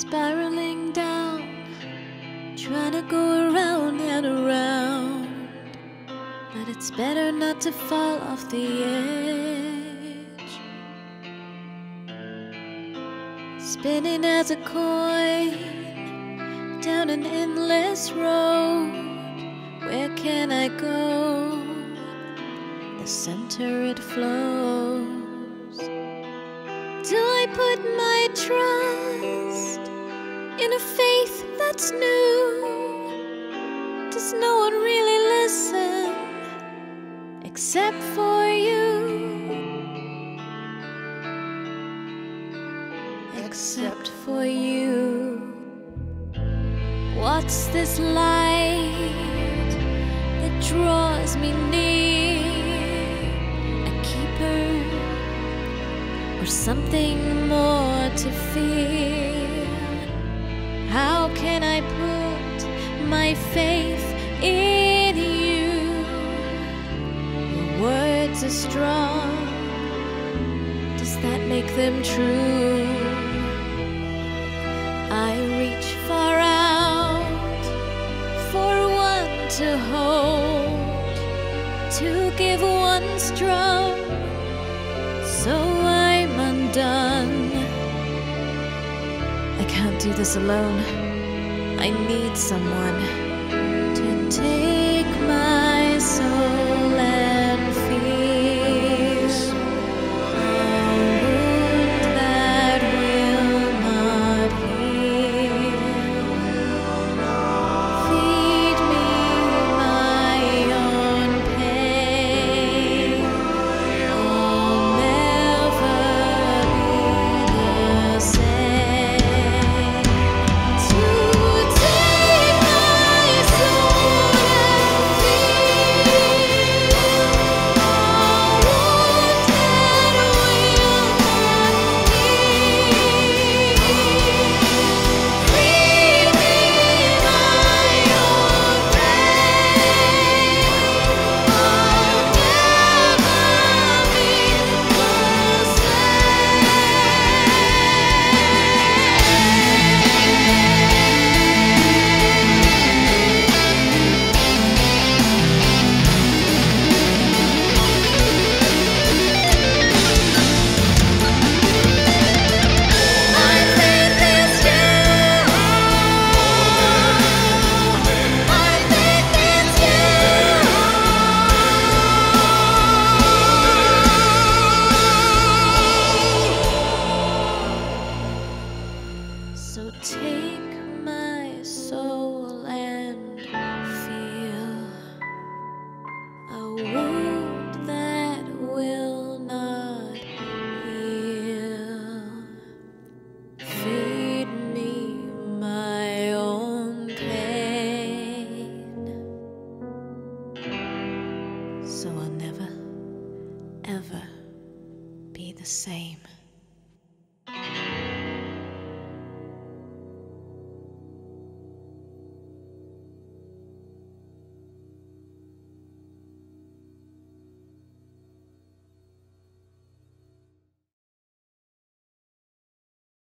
spiraling down, trying to go around and around, but it's better not to fall off the edge. Spinning as a coin down an endless road. Where can I go? The center it flows. Do I put my trust in a faith that's new? Does no one really listen except for you? Except for you. What's this light that draws me near? A keeper or something more to fear? How can I put my faith in you? Your words are strong. Does that make them true? I reach far out for one to hold, to give one strong, so I'm undone. I can't do this alone. I need someone to take my soul and feel a wound that will not heal. Feed me my own pain. I'll never be the same. To take my soul and feel a wound that will not heal. Feed me my own pain. I'll never be the My faith is you. My faith is you. So take